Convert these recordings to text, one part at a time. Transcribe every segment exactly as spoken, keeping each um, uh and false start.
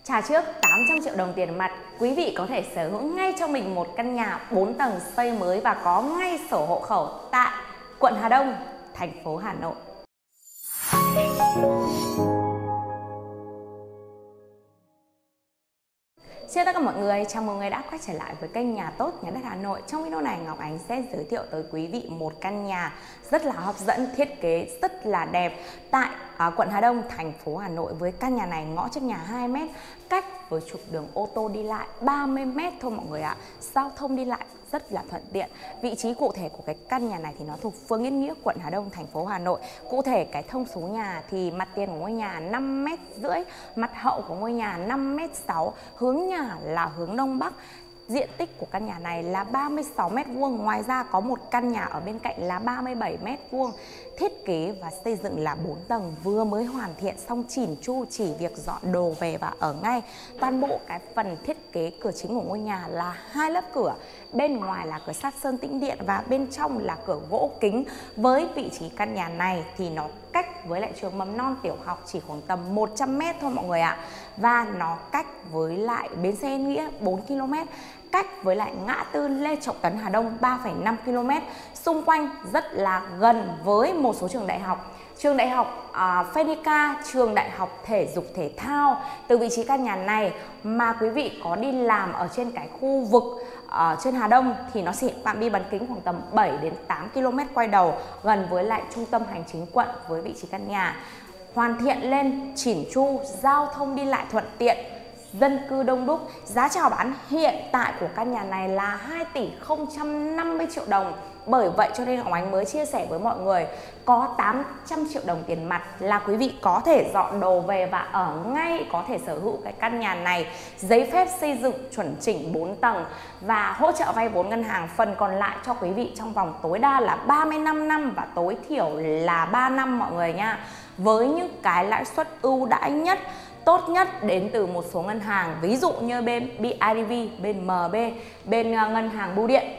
Trả trước tám trăm triệu đồng tiền mặt, quý vị có thể sở hữu ngay cho mình một căn nhà bốn tầng xây mới và có ngay sổ hộ khẩu tại quận Hà Đông, thành phố Hà Nội. Xin chào tất cả mọi người, chào mừng người đã quay trở lại với kênh Nhà Tốt Nhà Đất Hà Nội. Trong video này Ngọc Ánh sẽ giới thiệu tới quý vị một căn nhà rất là hấp dẫn, thiết kế rất là đẹp tại à, quận Hà Đông, thành phố Hà Nội. Với căn nhà này ngõ trước nhà hai mét, cách với trục đường ô tô đi lại ba mươi mét thôi mọi người ạ. Giao thông đi lại rất là thuận tiện. Vị trí cụ thể của cái căn nhà này thì nó thuộc phường Yên Nghĩa, quận Hà Đông, thành phố Hà Nội. Cụ thể cái thông số nhà thì mặt tiền của ngôi nhà năm mét rưỡi, mặt hậu của ngôi nhà năm mét sáu, hướng nhà là hướng Đông Bắc. Diện tích của căn nhà này là ba mươi sáu mét vuông. Ngoài ra có một căn nhà ở bên cạnh là ba mươi bảy mét vuông. Thiết kế và xây dựng là bốn tầng, vừa mới hoàn thiện xong chỉn chu, chỉ việc dọn đồ về và ở ngay. Toàn bộ cái phần thiết kế cửa chính của ngôi nhà là hai lớp cửa. Bên ngoài là cửa sắt sơn tĩnh điện và bên trong là cửa gỗ kính. Với vị trí căn nhà này thì nó cách với lại trường mầm non tiểu học chỉ khoảng tầm một trăm mét thôi mọi người ạ. Và nó cách với lại bến xe Yên Nghĩa bốn ki lô mét, cách với lại ngã tư Lê Trọng Tấn Hà Đông ba phẩy năm ki lô mét. Xung quanh rất là gần với một số trường đại học. Trường đại học uh, Phenica, trường đại học thể dục thể thao. Từ vị trí căn nhà này mà quý vị có đi làm ở trên cái khu vực ở uh, trên Hà Đông thì nó sẽ phạm vi bán kính khoảng tầm bảy đến tám ki lô mét quay đầu, gần với lại trung tâm hành chính quận. Với vị trí căn nhà hoàn thiện lên chỉn chu, giao thông đi lại thuận tiện, dân cư đông đúc. Giá chào bán hiện tại của căn nhà này là hai tỷ không trăm năm mươi triệu đồng. Bởi vậy cho nên Ngọc Ánh mới chia sẻ với mọi người, có tám trăm triệu đồng tiền mặt là quý vị có thể dọn đồ về và ở ngay, có thể sở hữu cái căn nhà này. Giấy phép xây dựng chuẩn chỉnh bốn tầng và hỗ trợ vay vốn ngân hàng. Phần còn lại cho quý vị trong vòng tối đa là ba mươi lăm năm và tối thiểu là ba năm mọi người nha. Với những cái lãi suất ưu đãi nhất, tốt nhất đến từ một số ngân hàng, ví dụ như bên bê i đê vê, bên em bê, bên ngân hàng Bưu điện.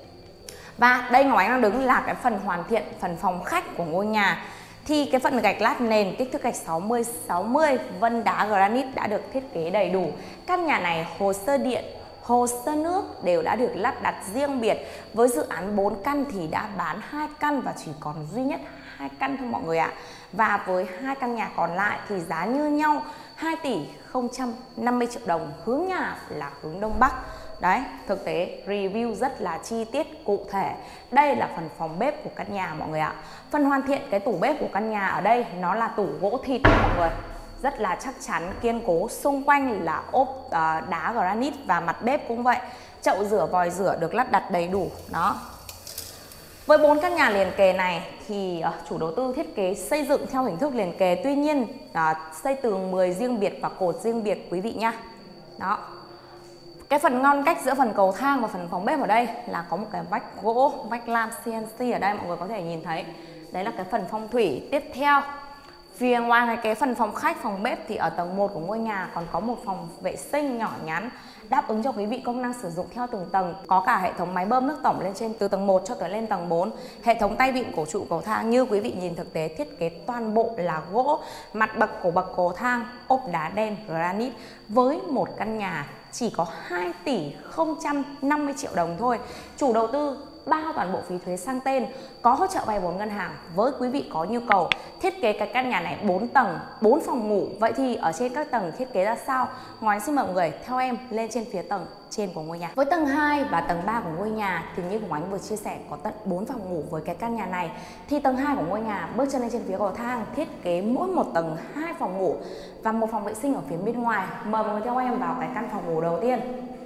Và đây Ngọc Ánh đang đứng là cái phần hoàn thiện, phần phòng khách của ngôi nhà. Thì cái phần gạch lát nền kích thước gạch sáu mươi sáu mươi, vân đá granite đã được thiết kế đầy đủ. Căn nhà này hồ sơ điện, hồ sơ nước đều đã được lắp đặt riêng biệt. Với dự án bốn căn thì đã bán hai căn và chỉ còn duy nhất hai căn thôi mọi người ạ. Và với hai căn nhà còn lại thì giá như nhau, hai tỷ không trăm năm mươi triệu đồng, hướng nhà là hướng Đông Bắc. Đấy, thực tế review rất là chi tiết cụ thể. Đây là phần phòng bếp của căn nhà mọi người ạ. Phần hoàn thiện cái tủ bếp của căn nhà ở đây nó là tủ gỗ thịt mọi người, rất là chắc chắn, kiên cố. Xung quanh là ốp uh, đá granite và mặt bếp cũng vậy. Chậu rửa, vòi rửa được lắp đặt đầy đủ. Đó. Với bốn căn nhà liền kề này thì uh, chủ đầu tư thiết kế xây dựng theo hình thức liền kề. Tuy nhiên uh, xây tường mười riêng biệt và cột riêng biệt quý vị nhá. Đó. Cái phần ngăn cách giữa phần cầu thang và phần phòng bếp ở đây là có một cái vách gỗ, vách lam xê en xê ở đây mọi người có thể nhìn thấy. Đấy là cái phần phong thủy. Tiếp theo, phía ngoài cái phần phòng khách, phòng bếp thì ở tầng một của ngôi nhà còn có một phòng vệ sinh nhỏ nhắn, đáp ứng cho quý vị công năng sử dụng theo từng tầng. Có cả hệ thống máy bơm nước tổng lên trên từ tầng một cho tới lên tầng bốn. Hệ thống tay vịn cổ trụ cầu thang như quý vị nhìn thực tế thiết kế toàn bộ là gỗ. Mặt bậc của bậc cầu thang ốp đá đen granite. Với một căn nhà chỉ có hai tỷ không trăm năm mươi triệu đồng thôi. Chủ đầu tư bao toàn bộ phí thuế sang tên, có hỗ trợ vay vốn ngân hàng. Với quý vị có nhu cầu thiết kế cái căn nhà này bốn tầng, bốn phòng ngủ, vậy thì ở trên các tầng thiết kế ra sao? Ngoài xin mời mọi người theo em lên trên phía tầng trên của ngôi nhà. Với tầng hai và tầng ba của ngôi nhà thì như của anh vừa chia sẻ có tận bốn phòng ngủ với cái căn nhà này. Thì tầng hai của ngôi nhà bước chân lên trên phía cầu thang thiết kế mỗi một tầng hai phòng ngủ và một phòng vệ sinh ở phía bên ngoài. Mời mọi người theo em vào cái căn phòng ngủ đầu tiên.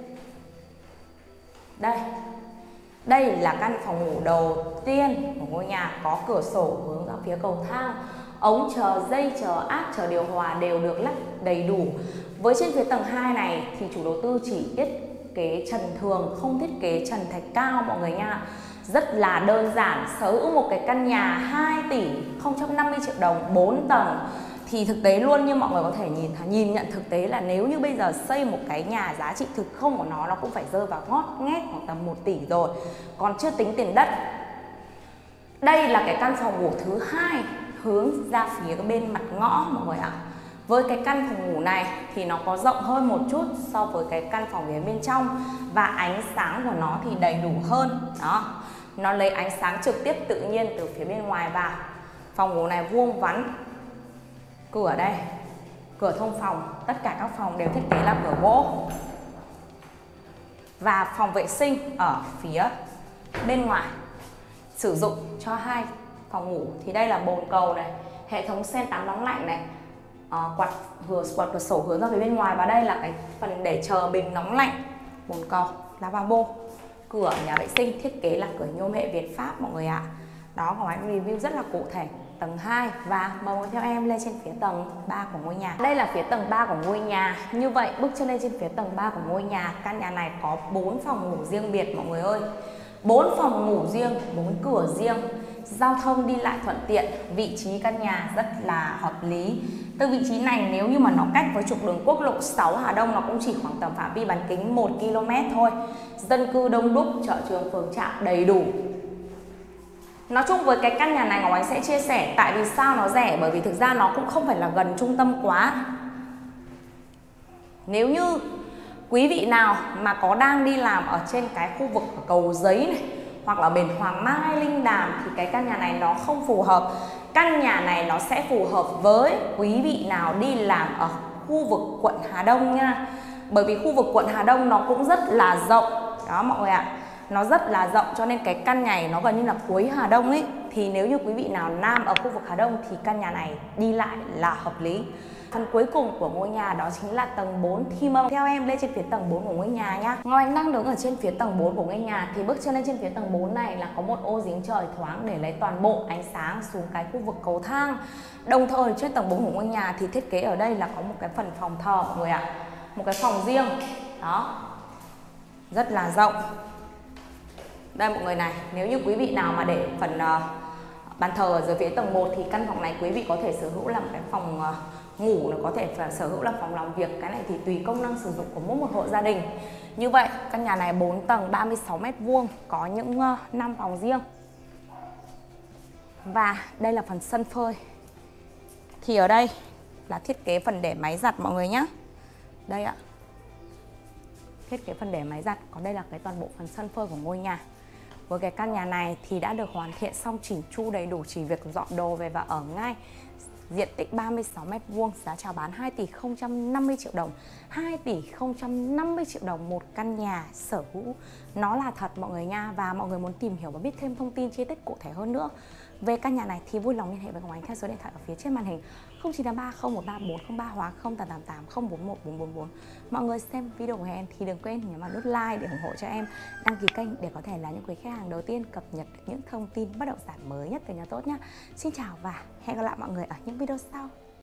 Đây. Đây là căn phòng ngủ đầu tiên của ngôi nhà, có cửa sổ hướng ra phía cầu thang, ống chờ, dây chờ, áp, chờ điều hòa đều được lắp đầy đủ. Với trên phía tầng hai này thì chủ đầu tư chỉ thiết kế trần thường, không thiết kế trần thạch cao mọi người nha. Rất là đơn giản, sở hữu một cái căn nhà hai tỷ không trăm năm mươi triệu đồng, bốn tầng. Thì thực tế luôn như mọi người có thể nhìn nhìn nhận thực tế là nếu như bây giờ xây một cái nhà giá trị thực không của nó nó cũng phải rơi vào ngót nghét khoảng tầm một tỷ rồi. Còn chưa tính tiền đất. Đây là cái căn phòng ngủ thứ hai hướng ra phía bên mặt ngõ mọi người ạ. Với cái căn phòng ngủ này thì nó có rộng hơn một chút so với cái căn phòng phía bên trong, và ánh sáng của nó thì đầy đủ hơn. Đó, nó lấy ánh sáng trực tiếp tự nhiên từ phía bên ngoài vào. Phòng ngủ này vuông vắn, cửa đây, cửa thông phòng, tất cả các phòng đều thiết kế là cửa gỗ. Và phòng vệ sinh ở phía bên ngoài sử dụng cho hai phòng ngủ thì đây là bồn cầu này, hệ thống sen tắm nóng lạnh này, à, quạt vừa quạt cửa sổ hướng ra phía bên ngoài, và đây là cái phần để chờ bình nóng lạnh, bồn cầu, lavabo. Cửa nhà vệ sinh thiết kế là cửa nhôm hệ Việt Pháp mọi người ạ. Đó, Ngọc Ánh review rất là cụ thể. Tầng hai, và mời mọi người theo em lên trên phía tầng ba của ngôi nhà. Đây là phía tầng ba của ngôi nhà. Như vậy bước chân lên trên phía tầng ba của ngôi nhà, căn nhà này có bốn phòng ngủ riêng biệt mọi người ơi. bốn phòng ngủ riêng, bốn cửa riêng, giao thông đi lại thuận tiện, vị trí căn nhà rất là hợp lý. Từ vị trí này nếu như mà nó cách với trục đường quốc lộ sáu Hà Đông, nó cũng chỉ khoảng tầm phạm vi bán kính một ki lô mét thôi. Dân cư đông đúc, chợ trường phường trạm đầy đủ. Nói chung với cái căn nhà này Ngọc Ánh sẽ chia sẻ tại vì sao nó rẻ, bởi vì thực ra nó cũng không phải là gần trung tâm quá. Nếu như quý vị nào mà có đang đi làm ở trên cái khu vực ở Cầu Giấy này, hoặc là bến Hoàng Mai, Linh Đàm, thì cái căn nhà này nó không phù hợp. Căn nhà này nó sẽ phù hợp với quý vị nào đi làm ở khu vực quận Hà Đông nha. Bởi vì khu vực quận Hà Đông nó cũng rất là rộng. Đó mọi người ạ, nó rất là rộng cho nên cái căn nhà này nó gần như là cuối Hà Đông ấy. Thì nếu như quý vị nào nam ở khu vực Hà Đông thì căn nhà này đi lại là hợp lý. Phần cuối cùng của ngôi nhà đó chính là tầng bốn. Thì mời theo em lên trên phía tầng bốn của ngôi nhà nhá. Ngọc Ánh đang đứng ở trên phía tầng bốn của ngôi nhà, thì bước chân lên trên phía tầng bốn này là có một ô giếng trời thoáng để lấy toàn bộ ánh sáng xuống cái khu vực cầu thang. Đồng thời trên tầng bốn của ngôi nhà thì thiết kế ở đây là có một cái phần phòng thờ mọi người ạ. Một cái phòng riêng. Đó, rất là rộng. Đây mọi người này, nếu như quý vị nào mà để phần uh, bàn thờ ở dưới phía tầng một thì căn phòng này quý vị có thể sở hữu làm cái phòng uh, ngủ, nó có thể phải sở hữu là phòng làm việc. Cái này thì tùy công năng sử dụng của mỗi một hộ gia đình. Như vậy căn nhà này bốn tầng ba mươi sáu mét vuông, có những uh, năm phòng riêng. Và đây là phần sân phơi. Thì ở đây là thiết kế phần để máy giặt mọi người nhé. Đây ạ, thiết kế phần để máy giặt. Còn đây là cái toàn bộ phần sân phơi của ngôi nhà. Với cái căn nhà này thì đã được hoàn thiện xong chỉnh chu đầy đủ, chỉ việc dọn đồ về và ở ngay. Diện tích ba mươi sáu mét vuông, giá chào bán hai tỷ không trăm năm mươi triệu đồng. hai tỷ không trăm năm mươi triệu đồng một căn nhà sở hữu. Nó là thật mọi người nha. Và mọi người muốn tìm hiểu và biết thêm thông tin chi tiết cụ thể hơn nữa về căn nhà này thì vui lòng liên hệ với Ngọc Ánh theo số điện thoại ở phía trên màn hình không chín tám ba không một ba bốn không ba hoặc không tám tám tám không bốn một bốn bốn bốn. Mọi người xem video của em thì đừng quên nhấn vào nút like để ủng hộ cho em, đăng ký kênh để có thể là những quý khách hàng đầu tiên cập nhật những thông tin bất động sản mới nhất từ nhà tốt nhé. Xin chào và hẹn gặp lại mọi người ở những video sau.